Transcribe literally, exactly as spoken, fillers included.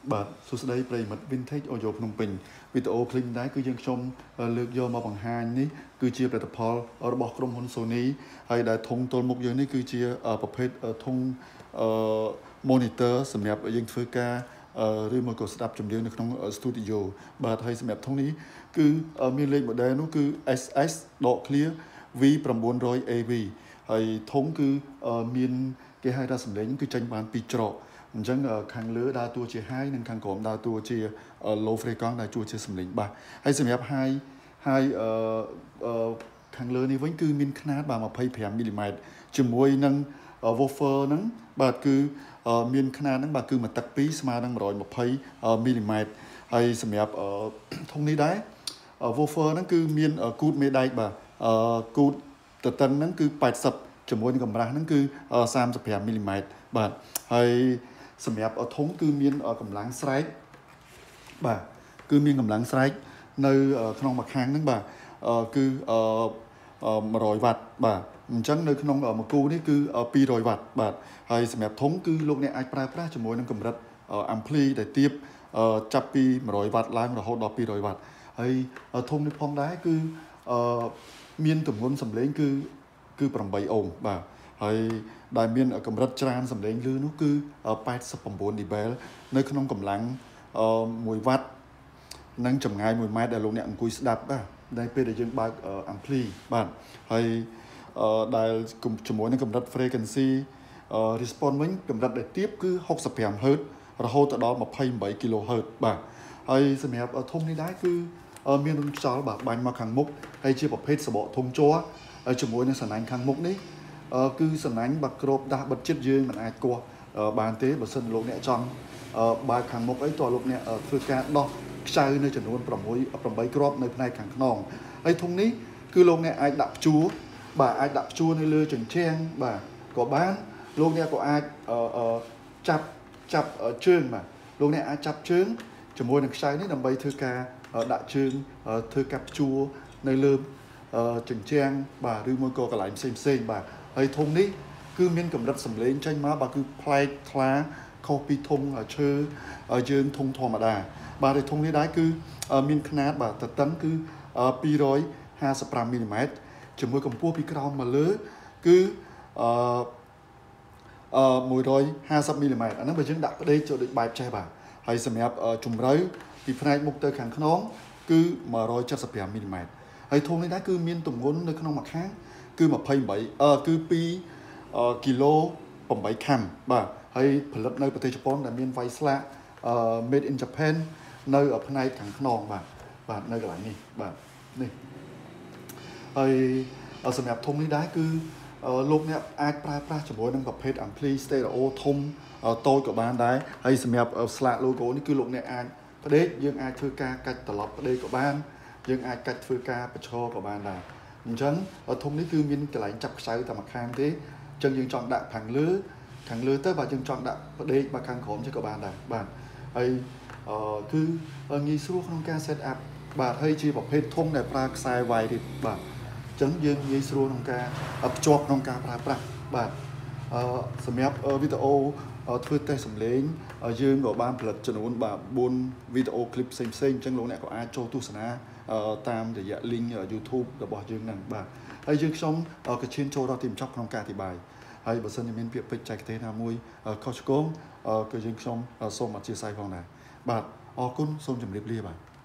បាទសួស្តីប្រិយមិត្ត Vintage Audio ភ្នំពេញវីដេអូឃ្លីបដែរគឺយើងខ្ញុំលើកយកមកបង្ហាញនេះគឺជាផលិតផលរបស់ក្រុមហ៊ុន Sony ហើយដែលធុងទល់មុខយើងនេះគឺជាប្រភេទធុង monitor សម្រាប់យើងធ្វើការឬមកក៏ស្ដាប់ចម្រៀងនៅក្នុង studio បាទហើយសម្រាប់ធុងនេះគឺមានលេខ model នោះគឺ S S ដក clear V 900 A V ហើយធុងគឺមានគេហៅថាសម្លេងគឺចេញបានពីរច្រកអញ្ចឹងខាងលើដើរតួជា high និងខាងក្រោមដើរតួជា low frequency ដែលជួយជាសម្លេងបាសហើយសម្រាប់ high high ខាងលើនេះវិញគឺមានຂະຫນាតបាទ25មីលីម៉ែត្រជាមួយនឹង woofer ហ្នឹងបាទគឺមានຂະຫນាតហ្នឹងបាទគឺមួយទឹកពីរស្មើនឹង120មីលីម៉ែត្រហើយសម្រាប់ធុងនេះដែរ woofer ហ្នឹងគឺមានគូតមេដែកបាទគូតទទឹងហ្នឹងគឺ80ជាមួយនឹងកម្រាស់ហ្នឹងគឺ35មីលីម៉ែត្របាទហើយសម្រាប់ធុងគឺមានកម្លាំងស្រែកបាទគឺមានកម្លាំងស្រែកនៅក្នុងមួយខាងហ្នឹងបាទគឺ100វ៉ាត់បាទអញ្ចឹងនៅក្នុងមួយគូនេះគឺ200វ៉ាត់បាទហើយសម្រាប់ធុងគឺលោកអ្នកអាចប្រើប្រាស់ជាមួយនឹងកម្រិត ampli ដែលទាបចាប់ពី100វ៉ាត់ឡើងរហូតដល់200វ៉ាត់ហើយធុងនេះផងដែរគឺមានទម្ងន់សម្លេងគឺគឺ8អូមបាទហើយដែលមានកម្រិតច្រានសម្លេងលឺនោះគឺ89 decibel នៅក្នុងកម្លាំង1វ៉ាត់និងចម្ងាយ1ម៉ែត្រដែលលោកអ្នកអង្គុយស្ដាប់បាទដែលពេលដែលយើងបើក ampli បាទហើយដែលជាមួយនឹងកម្រិត frequency response វិញកម្រិតដែលទាបគឺ65 Hz រហូតដល់28 kHz បាទហើយសម្រាប់ធុងនេះដែរគឺមានរន្ធខ្យល់បាទបាញ់មកខាងមុខហើយជាប្រភេទសបកធុងជ័រជាមួយនឹងសំណាញ់ខាងមុខនេះគឺសំណាញ់បាក់ក្របដាស់បិទចិត្តយើងមិនអាចគោះបានទេបើសិនលោកអ្នកចង់បើកខាងមុខអីតើលោកអ្នកធ្វើការដោះខ្ចៅនៅចំនួន6 8គ្រាប់នៅផ្នែកខាងខ្នងហើយធុងនេះគឺលោកអ្នកអាចដាក់ព្យួរបាទអាចដាក់ព្យួរនៅលើជញ្ជាំងបាទក៏បានលោកអ្នកក៏អាចចាប់ចាប់ជើងបាទលោកអ្នកអាចចាប់ជើងជាមួយនឹងខ្ចៅនេះដើម្បីធ្វើការដាក់ជើងធ្វើការព្យួរនៅលើជញ្ជាំងបាទឬមួយក៏កន្លែងផ្សេងផ្សេងបាទហើយធុងនេះគឺមានកម្រិតសម្លេងចេញមកបាទគឺប្លែកថ្លាខុសពីធុងឈើយើងធុងធម្មតាបាទហើយធុងនេះដែរគឺមានຂະຫນាតបាទទទឹងគឺ255មីលីម៉ែត្រជាមួយកម្ពស់ពីក្រោមមកលើគឺអឺ150មីលីម៉ែត្រអាហ្នឹងបើយើងដាក់ផ្ដេកចូលដូចបែបចេះបាទហើយសម្រាប់ជម្រៅពីផ្នែកមុខទៅខាងខ្នងគឺ175មីលីម៉ែត្រហើយធុងនេះដែរគឺមានទម្ងន់នៅក្នុងមួយខាងគឺ28អឺគឺ2គីឡូ8ខាំបាទហើយផលិតនៅប្រទេសជប៉ុនដែលមានវ៉ៃស្លាក made in Japan នៅផ្នែកខាងខ្នងបាទបាទនៅកន្លែងនេះបាទនេះហើយសម្រាប់ធុងនេះដែរគឺលោកអ្នកអាចប្រើប្រាស់ជាមួយនឹងប្រភេទ ampli stereo ធំតូចក៏បានដែរហើយសម្រាប់ស្លាក logo នេះគឺលោកអ្នកអាចផ្ដេកយើងអាចធ្វើការកាច់ត្រឡប់ផ្ដេកក៏បានយើងអាចកាច់ធ្វើការបញ្ឈរក៏បានដែរអញ្ចឹងធុងនេះគឺមានកន្លែងចាប់ខ្សៅតែមួយខាងទេអញ្ចឹងយើងចង់ដាក់ខាងលើខាងលើទៅបើយើងចង់ដាក់ផ្ដេកមកខាងក្រោមជិះក៏បានដែរបាទហើយគឺងាយស្រួលក្នុងការ set up បាទហើយជាប្រភេទធុងដែលប្រើខ្សែវាយទៀតបាទអញ្ចឹងយើងងាយស្រួលក្នុងការភ្ជាប់ក្នុងការប្រើប្រាស់បាទអឺសម្រាប់វីដេអូធ្វើតេស្តសំឡេងយើងក៏បានផលិតចំនួនបាទ4វីដេអូឃ្លីបផ្សេងផ្សេងអញ្ចឹងលោកអ្នកក៏អាចចូលទស្សនាតាមរយៈ link YouTube របស់យើងហ្នឹងបាទហើយយើងខ្ញុំក៏ឈានចូលដល់ទីបញ្ចប់ក្នុងការអធិប្បាយហើយបើសិនជាមានពាក្យពេចន៍ចែកទេណាមួយខុសឆ្គងក៏យើងខ្ញុំសូមអធិស្ឋានផងដែរបាទអរគុណសូមជម្រាបលាបាទ